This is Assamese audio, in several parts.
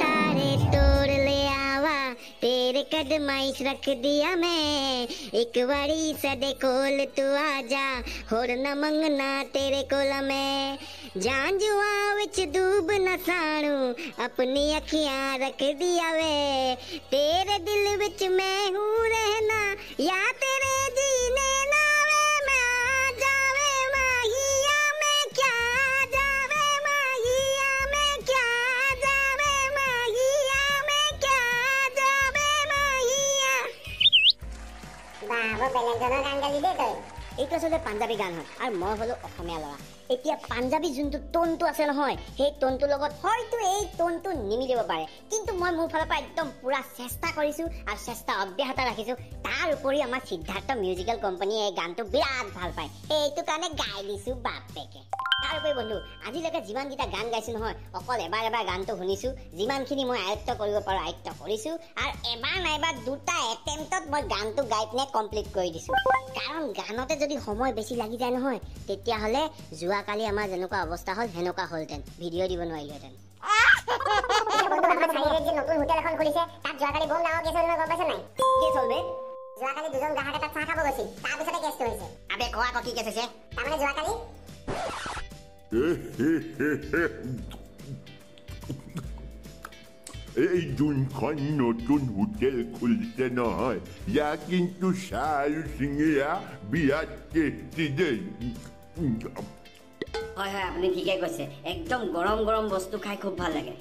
तारे तोड़ ले आवा तेरे कदमाइश रख दिया मैं एक बारी सदे कोल तू आजा होर न मंगना तेरे कोल मैं जान जुआ विच डूब न साणू अपनी अखियां रख दिया वे तेरे दिल विच मैं हूँ रहना या तेरे जीने ना वे मैं जावे माहिया मैं क्या जावे माहिया मैं क्या जावे माहिया मैं क्या जावे माहिया बाबा बेलेंजনৰ গান গালি দে তই এইটো আসলে পাঞ্জাবী গান হয় আৰু মই হলো অসমীয়া ল'ৰা এতিয়া পাঞ্জাবী যোনটো টোনটো আছে নহয় সেই টোনটো লগত হয়তো এই টোনটো নিমিলিব পাৰে কিন্তু মই মোৰ ফালৰ পৰা একদম পুৰা চেষ্টা কৰিছো আৰু চেষ্টা অব্যাহত ৰাখিছো তাৰ উপৰি আমাৰ সিদ্ধাৰ্থ মিউজিকেল কোম্পানীয়ে এই গানটো বিৰাট ভাল পায় এইটো কাৰণে গাই দিছো বাপেকে তাৰ উপৰি বন্ধু আজিলৈকে যিমানকেইটা গান গাইছো নহয় অকল এবাৰ গানটো শুনিছো যিমানখিনি মই আয়ত্ত কৰিব পাৰো আয়ত্ত কৰিছো আৰু এবাৰ নাইবা দুটা এটেম্পটত মই গানটো গাই পিনে কমপ্লিট কৰি দিছো কাৰণ গানতে যদি সময় বেছি লাগি যায় নহয় তেতিয়াহ'লে যোৱাকালি আমাৰ যেনেকুৱা অৱস্থা হ'ল হেনেকুৱা হ'লতেন ভিডিঅ' দিব নোৱাৰিলোহেঁতেন নতুন হোটেল এখন খুলিছে তাত যোৱাকালি বহু ডাঙৰ কেছ হ'ল গম পাইছ নাই কেছ হ'ল বে যোৱাকালি দুজন গ্ৰাহকে তাত চাহ খাব গৈছিল তাৰপিছতে কেছটো হৈছে আবে কোৱা কি কেছ হৈছে তাৰমানে যোৱাকালি এই যোনখন নতুন হোটেল খুলিছে নহয় ইয়া কিন্তু চাহ আৰু চিঙিৰা বিৰাট টেষ্টি দেই হয় হয় আপুনি ঠিকে কৈছে একদম গৰম গৰম বস্তু খাই খুব ভাল লাগে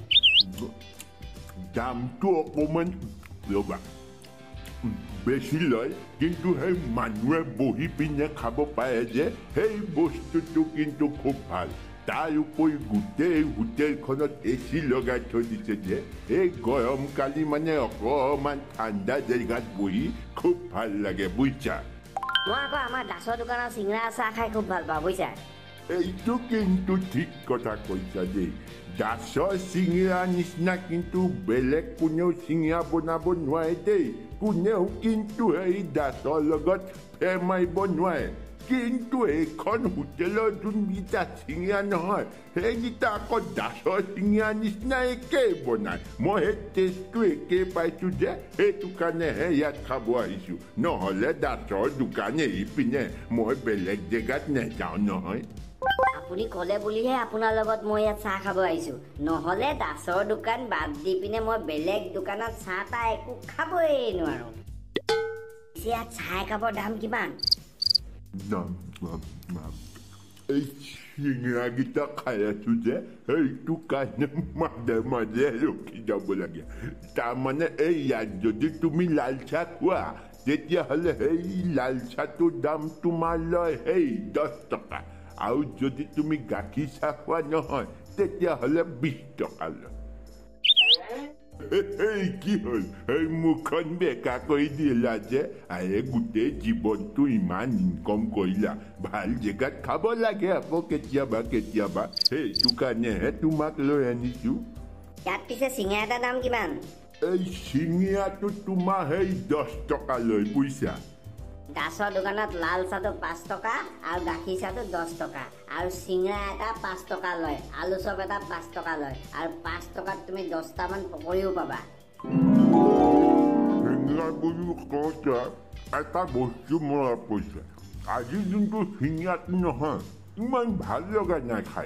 দামটো অকণমান ৰ'বা বেছি লয় কিন্তু সেই মানুহে বহি পিনে খাব পাৰে যে সেই বস্তুটো কিন্তু খুব ভাল তাৰ উপৰি গোটেই হোটেলখনত এচি লগাই থৈ দিছে যে এই গৰম কালি মানে অকণমান ঠাণ্ডা জেগাত বহি খুব ভাল লাগে বুজিছা মই আকৌ আমাৰ দাসৰ দোকানৰ চিঙৰা চাহ খাই খুব ভাল পাওঁ বুজিছা এইটো কিন্তু ঠিক কথা কৈছা দেই দাসৰ চিঙৰা নিচিনা কিন্তু বেলেগ কোনেও চিঙৰা বনাব নোৱাৰে দেই কোনেও কিন্তু এই দাসৰ লগত ফেৰ মাৰিব নোৱাৰে কিন্তু এইখন হোটেলৰ যোনকেইটা চিঙৰা নহয় সেইকেইটা আকৌ দাসৰ চিঙৰা নিচিনা একেই বনায় মই সেই টেষ্টটো একেই পাইছোঁ যে সেইটো কাৰণেহে ইয়াত খাব আহিছোঁ নহ'লে দাসৰ দোকান এৰি পিনে মই বেলেগ জেগাত নাযাওঁ নহয় আপুনি ক'লে বুলিহে আপোনাৰ লগত মই ইয়াত চাহ খাব আহিছোঁ নহ'লে দাসৰ দোকান বাদ দি পিনে মই বেলেগ দোকানত চাহ তাহ একো খাবই নোৱাৰোঁ ইয়াত চাহ একাপৰ দাম কিমান এই চিঙৰাকেইটা খাই আছোঁ যে সেইটো কাৰণে মাজে মাজে ৰখি যাব লাগে তাৰমানে এই ইয়াত যদি তুমি লাল চাহ খোৱা তেতিয়াহ'লে সেই লাল চাহটোৰ দাম তোমাৰ লয় সেই 10 টকা আৰু যদি তুমি গাখীৰ চাহ খোৱা নহয় তেতিয়াহ'লে 20 টকা লয় কি হ'ল এই মুখখন বেকা কৰি দিলা যে আৰে গোটেই জীৱনটো ইমান ইনকম কৰিলা ভাল জেগাত খাব লাগে আকৌ কেতিয়াবা কেতিয়াবা সেইটো কাৰণেহে তোমাক লৈ আনিছোঁ ইয়াত পিছে চিঙৰা এটাৰ দাম কিমান এই চিঙৰাটো তোমাৰ সেই 10 টকা লয় বুজিছা দাসৰ দোকানত লাল চাহটো 5 টকা আৰু গাখীৰ চাহটো 10 টকা আৰু চিঙৰা এটা 5 টকা লয় আলু চপ এটা 5 টকা লয় আৰু 5 টকাত তুমি 10টামান পকৰিও পাবা চিঙৰা বুলি কওঁতে এটা বস্তু মনত পৰিছে আজি যোনটো চিঙৰাটো নহয় ইমান ভাল লগা নাই খাই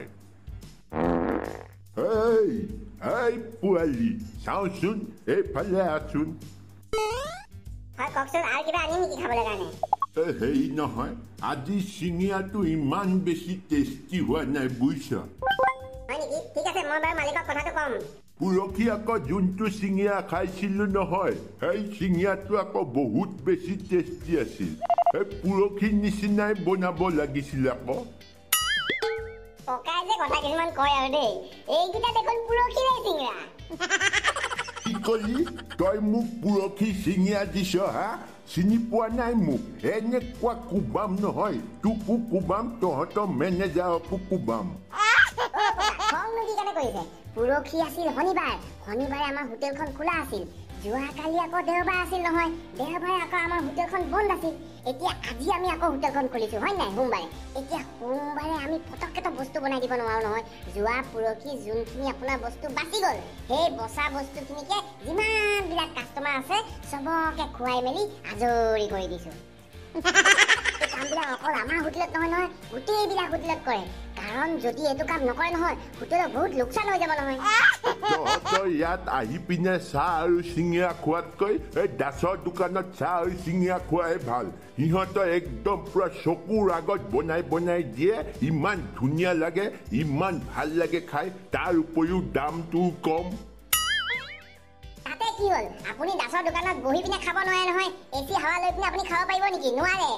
এই পোৱালি চাওঁচোন এইফালে আছোন হয় কওকচোন আৰু কিবা আনিম নেকি খাবলৈ কাৰণে হেৰি নহয় আজি চিঙৰাটো ইমান বেছি টেষ্টি হোৱা নাই বুজিছ হয় নেকি ঠিক আছে মই বাৰু মালিকক কথাটো ক'ম পুৰখি আকৌ যোনটো চিঙৰা খাইছিলোঁ নহয় সেই চিঙৰাটো আকৌ বহুত বেছি টেষ্টি আছিল সেই পুৰখিৰ নিচিনাই বনাব লাগিছিল আকৌ ককাই যে কথা কিছুমান কয় আৰু দেই এইকেইটা দেখোন পুৰখিৰে চিঙৰা কি কলি তই মোক পুৰখি চিঙৰা দিছ হা চিনি পোৱা নাই মোক এনেকুৱা কোবাম নহয় তোকো কোবাম তহঁতৰ মেনেজাৰকো কোবাম খংনো কি কাৰণে কৰিছে পুৰখি আছিল শনিবাৰে আমাৰ হোটেলখন খোলা আছিল যোৱাকালি আকৌ দেওবাৰ আছিল নহয় দেওবাৰে আকৌ আমাৰ হোটেলখন বন্ধ আছিল এতিয়া আজি আমি আকৌ হোটেলখন খুলিছো হয় নাই সোমবাৰে এতিয়া সোমবাৰে আমি পটককেতো বস্তু বনাই দিব নোৱাৰো নহয় যোৱা পুৰখি যোনখিনি আপোনাৰ বস্তু বাচি গ'ল সেই বচা বস্তুখিনিকে যিমানবিলাক কাষ্টমাৰ আছে চবকে খুৱাই মেলি আজৰি কৰি দিছো কামবিলাক অকল আমাৰ হোটেলত নহয় নহয় গোটেইবিলাক হোটেলত কৰে কাৰণ যদি এইটো কাম নকৰে নহয় হোটেলত বহুত লোকচান হৈ যাব নহয় তই ইয়াত আহি পিনে চাহ আৰু চিঙিৰা খোৱাতকৈ এই দাসৰ দোকানত চাহ আৰু চিঙিৰা খোৱাই ভাল সিহঁতৰ একদম পুৰা চকুৰ আগত বনাই বনাই দিয়ে ইমান ধুনীয়া লাগে ইমান ভাল লাগে খাই তাৰ উপৰিও দামটো কম তাতে কি হ'ল আপুনি দাসৰ দোকানত বহি পিনে খাব নোৱাৰে নহয় এচি হাৱা লৈ পিনে আপুনি খাব পাৰিব নেকি নোৱাৰে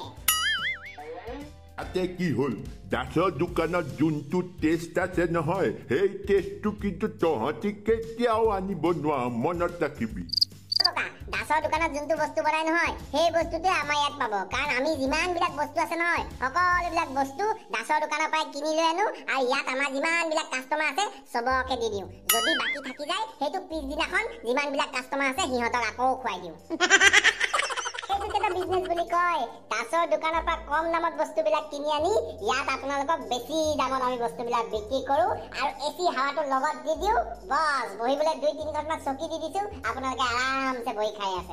তাতে কি হ'ল দাসৰ দোকানত যোনটো টেষ্ট আছে নহয় সেই টেষ্টটো কিন্তু তহঁতি কেতিয়াও আনিব নোৱাৰ মনত ৰাখিবি দাসৰ দোকানত যোনটো বস্তু বনাই নহয় সেই বস্তুটোৱে আমাৰ ইয়াত পাব কাৰণ আমি যিমানবিলাক বস্তু আছে নহয় সকলোবিলাক বস্তু দাসৰ দোকানৰ পৰাই কিনি লৈ আনো আৰু ইয়াত আমাৰ যিমানবিলাক কাষ্টমাৰ আছে চবকে দি দিওঁ যদি বাকী থাকি যায় সেইটো পিছদিনাখন যিমানবিলাক কাষ্টমাৰ আছে সিহঁতক আকৌ খুৱাই দিওঁ বিজনেছ বুলি কয় দাসৰ দোকানৰ পৰা কম দামত বস্তুবিলাক কিনি আনি ইয়াত আপোনালোকক বেছি দামত আমি বস্তুবিলাক বিক্ৰী কৰো আৰু এচি হাৱাটো লগত দি দিওঁ বছ বহিবলৈ 2-3 ঘণ্টা চকী দি দিছো আপোনালোকে আৰামছে বহি খাই আছে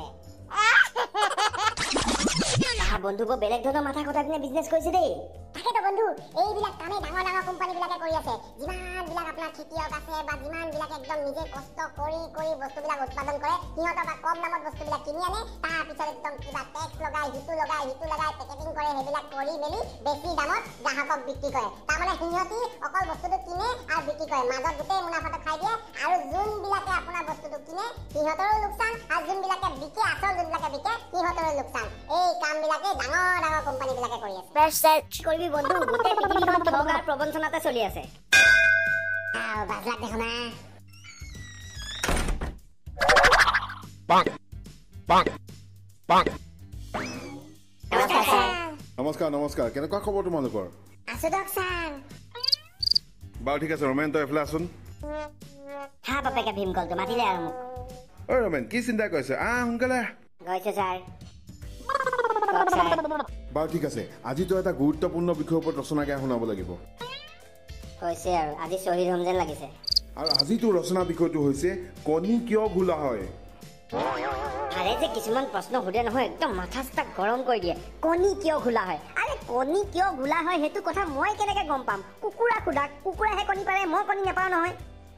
বন্ধুবোৰ বেলেগ ধৰণৰ মাথা কথা পিনে বিজনেছ কৰিছে দেই তাকেতো বন্ধু এইবিলাক কামে ডাঙৰ ডাঙৰ কোম্পানীবিলাকে কৰি আছে যিমানবিলাক আপোনাৰ খেতিয়ক আছে বা যিমানবিলাক একদম নিজে কষ্ট কৰি কৰি বস্তুবিলাক উৎপাদন কৰে সিহঁতৰ পৰা কম দামত বস্তুবিলাক কিনি আনে তাৰপিছত একদম কিবা টেক্স লগাই সিটো লগাই পেকেজিং কৰে সেইবিলাক কৰি মেলি বেছি দামত গ্ৰাহকক বিক্ৰী কৰে তাৰমানে সিহঁতি অকল বস্তুটো কিনে আৰু বিক্ৰী কৰে মাজত গোটেই মুনাফাটো খাই দিয়ে আৰু যোনবিলাকে আপোনাৰ বস্তুটো কিনে সিহঁতৰো লোকচান আৰু যোনবিলাকে বিকে আচল যোনবিলাকে বিকে সিহঁতৰো লোকচান এই কামবিলাকে ডাঙৰ ডাঙৰ কোম্পানীবিলাকে কৰি আছে কৰিবি বন্ধু গোটেই পৃথিৱীখন ঠগ আৰু প্ৰবঞ্চনাতে চলি আছে বাজলাক দেখো না নমস্কাৰ নমস্কাৰ কেনেকুৱা খবৰ তোমালোকৰ আছো দক ছাৰ বাৰু ঠিক আছে ৰমেন তই এফালে আছোন হা বাপেকে ভীম কলটো মাতিলে আৰু মোক ঐ ৰমেন কি চিন্তা কৰিছে সোনকালে গৈছে ছাৰ বাৰু ঠিক আছে আজি তই এটা গুৰুত্বপূৰ্ণ বিষয়ৰ ওপৰত ৰচনা গাই শুনাব লাগিব হৈছে আৰু আজি শ্বহীদ হ'ম যেন লাগিছে আৰু আজি তোৰ ৰচনা বিষয়টো হৈছে কণী কিয় ঘোলা হয় আৰে যে কিছুমান প্ৰশ্ন সোধে নহয় একদম মাথা চাথা গৰম কৰি দিয়ে কণী কিয় ঘোলা হয় আৰে কণী কিয় ঘোলা হয় সেইটো কথা মই কেনেকে গম পাম কুকুৰা সোধা কুকুৰাহে কণী পাৰে মই কণী নাপাওঁ নহয়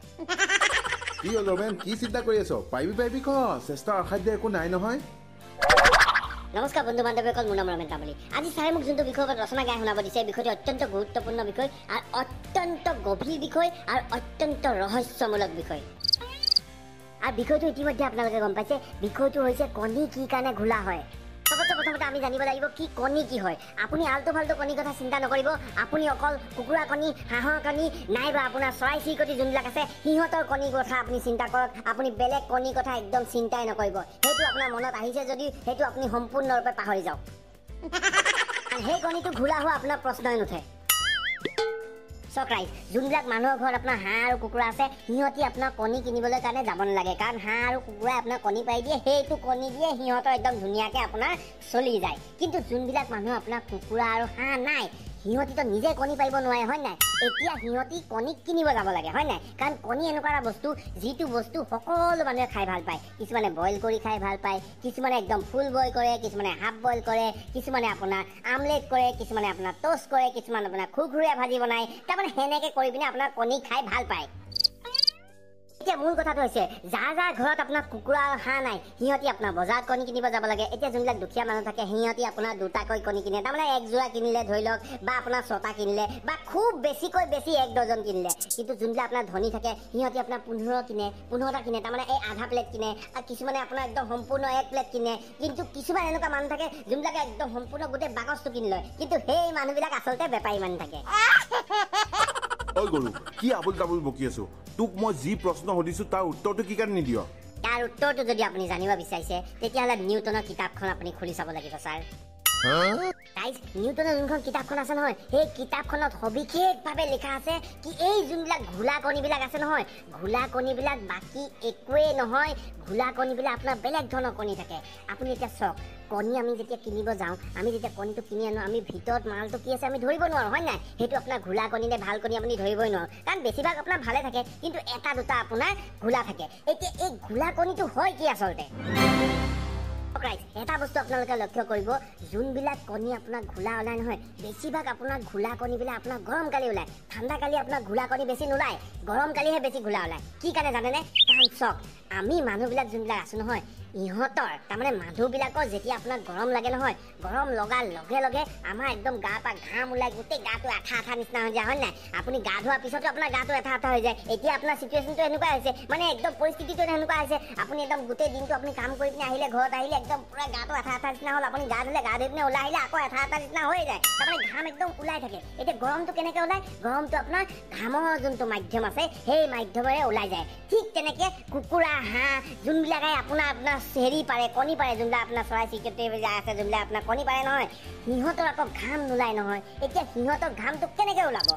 কি হ'ল ৰমেন কি চিন্তা কৰি আছ পাৰিবি ক চেষ্টা অসাধ্য একো নাই নহয় নমস্কাৰ বন্ধু বান্ধৱীসকল মোৰ নাম ৰমেন তামুলী আজি ছাৰে মোক যোনটো বিষয়ৰ ওপৰত ৰচনা গাই শুনাব দিছে এই বিষয়টো অত্যন্ত গুৰুত্বপূৰ্ণ বিষয় আৰু অত্যন্ত গভীৰ বিষয় আৰু অত্যন্ত ৰহস্যমূলক বিষয় আৰু বিষয়টো ইতিমধ্যে আপোনালোকে গম পাইছে বিষয়টো হৈছে কণী কি কাৰণে ঘোলা হয় প্ৰথমতে আমি জানিব লাগিব কি কণী কি হয় আপুনি আলটু ফাল্টু কণী কথা চিন্তা নকৰিব আপুনি অকল কুকুৰা কণী হাঁহৰ কণী নাইবা আপোনাৰ চৰাই চিৰিকটি যোনবিলাক আছে সিহঁতৰ কণীৰ কথা আপুনি চিন্তা কৰক আপুনি বেলেগ কণীৰ কথা একদম চিন্তাই নকৰিব সেইটো আপোনাৰ মনত আহিছে যদি সেইটো আপুনি সম্পূৰ্ণৰূপে পাহৰি যাওক সেই কণীটো ঘোলা হোৱা আপোনাৰ প্ৰশ্নই নুঠে চক্ৰাইজ যোনবিলাক মানুহৰ ঘৰত আপোনাৰ হাঁহ আৰু কুকুৰা আছে সিহঁতি আপোনাৰ কণী কিনিবলৈ কাৰণে যাব নালাগে কাৰণ হাঁহ আৰু কুকুৰাই আপোনাৰ কণী পাৰি দিয়ে সেইটো কণী দিয়ে সিহঁতৰ একদম ধুনীয়াকৈ আপোনাৰ চলি যায় কিন্তু যোনবিলাক মানুহ আপোনাৰ কুকুৰা আৰু হাঁহ নাই সিহঁতিতো নিজে কণী পাৰিব নোৱাৰে হয় নাই এতিয়া সিহঁতি কণী কিনিব যাব লাগে হয় নাই কাৰণ কণী এনেকুৱা এটা বস্তু যিটো বস্তু সকলো মানুহে খাই ভাল পায় কিছুমানে বইল কৰি খাই ভাল পায় কিছুমানে একদম ফুল বইল কৰে কিছুমানে হাফ বইল কৰে কিছুমানে আপোনাৰ আমলেট কৰে কিছুমানে আপোনাৰ টোষ্ট কৰে কিছুমানে আপোনাৰ খুৰখুৰীয়া ভাজি বনায় তাৰমানে সেনেকৈ কৰি পিনে আপোনাৰ কণী খাই ভাল পায় এতিয়া মূল কথাটো হৈছে যাৰ যাৰ ঘৰত আপোনাৰ কুকুৰা আৰু হাঁহ নাই সিহঁতি আপোনাৰ বজাৰত কণী কিনিব যাব লাগে এতিয়া যোনবিলাক দুখীয়া মানুহ থাকে সিহঁতি আপোনাৰ দুটাকৈ কণী কিনে তাৰমানে এক যোৰা কিনিলে ধৰি লওক বা আপোনাৰ 6টা কিনিলে বা খুব বেছিকৈ বেছি 1 ডজন কিনিলে কিন্তু যোনবিলাক আপোনাৰ ধনী থাকে সিহঁতি আপোনাৰ 15টা কিনে তাৰমানে এই আধা প্লেট কিনে আৰু কিছুমানে আপোনাৰ একদম সম্পূৰ্ণ 1 প্লেট কিনে কিন্তু কিছুমান এনেকুৱা মানুহ থাকে যোনবিলাকে একদম সম্পূৰ্ণ গোটেই বাকচটো কিনি লয় কিন্তু সেই মানুহবিলাক আচলতে বেপাৰী মানুহ থাকে ঐ গৰু কি আবুল তাবুল বকি আছো তোক মই যি প্ৰশ্ন সুধিছো তাৰ উত্তৰটো কি কাৰণে নিদিয় তাৰ উত্তৰটো যদি আপুনি জানিব বিচাৰিছে তেতিয়াহ'লে নিউটনৰ কিতাপখন আপুনি খুলি চাব লাগিব ছাৰ গাইজ নিউটনৰ যোনখন কিতাপখন আছে নহয় সেই কিতাপখনত সবিশেষভাৱে লিখা আছে কি এই যোনবিলাক ঘোলা কণীবিলাক আছে নহয় ঘোলা কণীবিলাক বাকী একোৱেই নহয় ঘোলা কণীবিলাক আপোনাৰ বেলেগ ধৰণৰ কণী থাকে আপুনি এতিয়া চাওক কণী আমি যেতিয়া কিনিব যাওঁ আমি যেতিয়া কণীটো কিনি আনো আমি ভিতৰত মালটো কি আছে আমি ধৰিব নোৱাৰোঁ হয় নাই সেইটো আপোনাৰ ঘোলা কণী নে ভাল কণী আপুনি ধৰিবই নোৱাৰোঁ কাৰণ বেছিভাগ আপোনাৰ ভালে থাকে কিন্তু এটা দুটা আপোনাৰ ঘোলা থাকে এতিয়া এই ঘোলা কণীটো হয় কি আচলতে এটা বস্তু আপোনালোকে লক্ষ্য কৰিব যোনবিলাক কণী আপোনাৰ ঘোলা ওলাই নহয় বেছিভাগ আপোনাৰ ঘোলা কণীবিলাক আপোনাৰ গৰম কালি ওলায় ঠাণ্ডা কালি আপোনাৰ ঘোলা কণী বেছি নোলায় গৰম কালিহে বেছি ঘোলা ওলায় কি কাৰণে জানেনে কাৰণ চাওক আমি মানুহবিলাক যোনবিলাক আছো নহয় ইহঁতৰ তাৰমানে মানুহবিলাকৰ যেতিয়া আপোনাৰ গৰম লাগে নহয় গৰম লগাৰ লগে লগে আমাৰ একদম গা পা ঘাম ওলাই গোটেই গাটো আঠা আঠা নিচিনা হৈ যায় হয় নাই আপুনি গা ধোৱাৰ পিছতো আপোনাৰ গাটো আঠা আঠা হৈ যায় এতিয়া আপোনাৰ চিটুৱেশ্যনটো এনেকুৱা হৈছে মানে একদম পৰিস্থিতিটো এনেকুৱা হৈছে আপুনি একদম গোটেই দিনটো আপুনি কাম কৰি পিনে আহিলে ঘৰত আহিলে একদম পুৰা গাটো আঠা আঠা নিচিনা হ'ল আপুনি গা ধুলে গা ধুই পিনে ওলাই আহিলে আকৌ আঠা আঠা নিচিনা হৈ যায় তাৰমানে ঘাম একদম ওলাই থাকে এতিয়া গৰমটো কেনেকৈ ওলায় গৰমটো আপোনাৰ ঘামৰ যোনটো মাধ্যম আছে সেই মাধ্যমেৰে ওলাই যায় ঠিক তেনেকৈ কুকুৰা হাঁহ যোনবিলাকে আপোনাৰ হেৰি পাৰে কণী পাৰে যোনবিলাক আপোনাৰ চৰাই চিৰিকটি আছে যোনবিলাক আপোনাৰ কণী পাৰে নহয় সিহঁতৰ আকৌ ঘাম নোলায় নহয় এতিয়া সিহঁতৰ ঘামটো কেনেকৈ ওলাব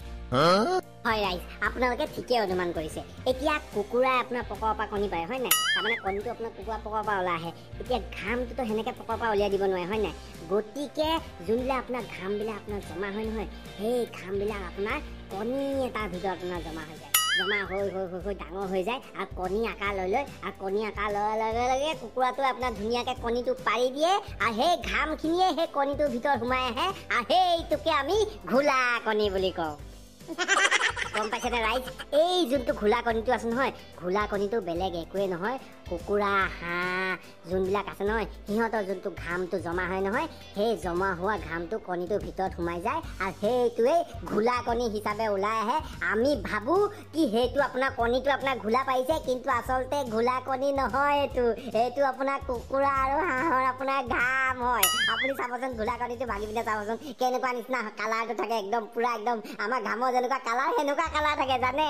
হয় ৰাইজ আপোনালোকে ঠিকেই অনুমান কৰিছে এতিয়া কুকুৰাই আপোনাৰ পকৰ পৰা কণী পাৰে হয় নাই তাৰমানে কণীটো আপোনাৰ কুকুৰা পকৰ পৰা ওলাই আহে এতিয়া ঘামটোতো সেনেকৈ পকৰ পৰা উলিয়াই দিব নোৱাৰে হয় নাই গতিকে যোনবিলাক আপোনাৰ ঘামবিলাক আপোনাৰ জমা হয় নহয় সেই ঘামবিলাক আপোনাৰ কণী এটাৰ ভিতৰত আপোনাৰ জমা হৈ যায় জমা হৈ ডাঙৰ হৈ যায় আৰু কণী আকাৰ লৈ আৰু কণী আকাৰ লোৱাৰ লগে লগে কুকুৰাটোৱে আপোনাৰ ধুনীয়াকৈ কণীটো পাৰি দিয়ে আৰু সেই ঘামখিনিয়ে সেই কণীটোৰ ভিতৰত সোমাই আহে আৰু সেইটোকে আমি ঘোলা কণী বুলি কওঁ গম পাইছেনে ৰাইজ এই যোনটো ঘোলা কণীটো আছে নহয় ঘোলা কণীটো বেলেগ একোৱেই নহয় কুকুৰা হাঁহ যোনবিলাক আছে নহয় সিহঁতৰ যোনটো ঘামটো জমা হয় নহয় সেই জমা হোৱা ঘামটো কণীটোৰ ভিতৰত সোমাই যায় আৰু সেইটোৱেই ঘোলা কণী হিচাপে ওলাই আহে আমি ভাবোঁ কি সেইটো আপোনাৰ কণীটো আপোনাৰ ঘোলা পাৰিছে কিন্তু আচলতে ঘোলা কণী নহয় এইটো আপোনাৰ কুকুৰা আৰু হাঁহৰ আপোনাৰ ঘাম হয় আপুনি চাবচোন ঘোলা কণীটো ভাগি পিনে চাবচোন কেনেকুৱা নিচিনা কালাৰটো থাকে একদম পুৰা একদম আমাৰ ঘামৰ যেনেকুৱা কালাৰ সেনেকুৱা কালাৰ থাকে জানে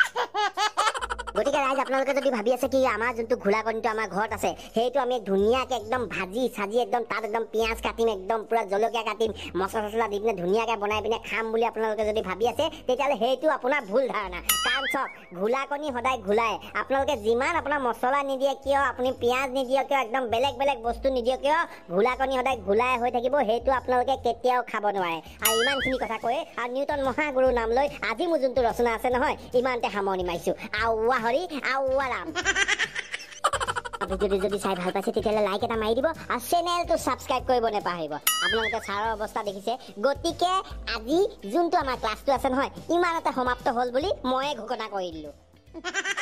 গতিকে ৰাইজ আপোনালোকে যদি ভাবি আছে কি আমাৰ যোনটো ঘোলা কণীটো আমাৰ ঘৰত আছে সেইটো আমি ধুনীয়াকৈ একদম ভাজি চাজি একদম তাত একদম পিঁয়াজ কাটিম একদম পুৰা জলকীয়া কাটিম মছলা চছলা দি পিনে ধুনীয়াকৈ বনাই পিনে খাম বুলি আপোনালোকে যদি ভাবি আছে তেতিয়াহ'লে সেইটো আপোনাৰ ভুল ধাৰণা কাৰণ চাওক ঘোলা কণী সদায় ঘোলাই আপোনালোকে যিমান আপোনাৰ মছলা নিদিয়ে কিয় আপুনি পিঁয়াজ নিদিয়ে কিয় একদম বেলেগ বেলেগ বস্তু নিদিয়ে কিয় ঘোলা কণী সদায় ঘোলাই হৈ থাকিব সেইটো আপোনালোকে কেতিয়াও খাব নোৱাৰে আৰু ইমানখিনি কথা কৈ আৰু নিউটন মহাগুৰুৰ নাম লৈ আজি মোৰ যোনটো ৰচনা আছে নহয় ইমানতে সামৰণি মাৰিছোঁ আউৱা হৰি আউৱা ৰাম ভিডিঅ'টো যদি চাই ভাল পাইছে তেতিয়াহ'লে লাইক এটা মাৰি দিব আৰু চেনেলটো ছাবস্ক্ৰাইব কৰিব নাপাহৰিব আপোনালোকে ছাৰৰ অৱস্থা দেখিছে গতিকে আজি যোনটো আমাৰ ক্লাছটো আছে নহয় ইমানতে সমাপ্ত হ'ল বুলি ময়ে ঘোষণা কৰি দিলোঁ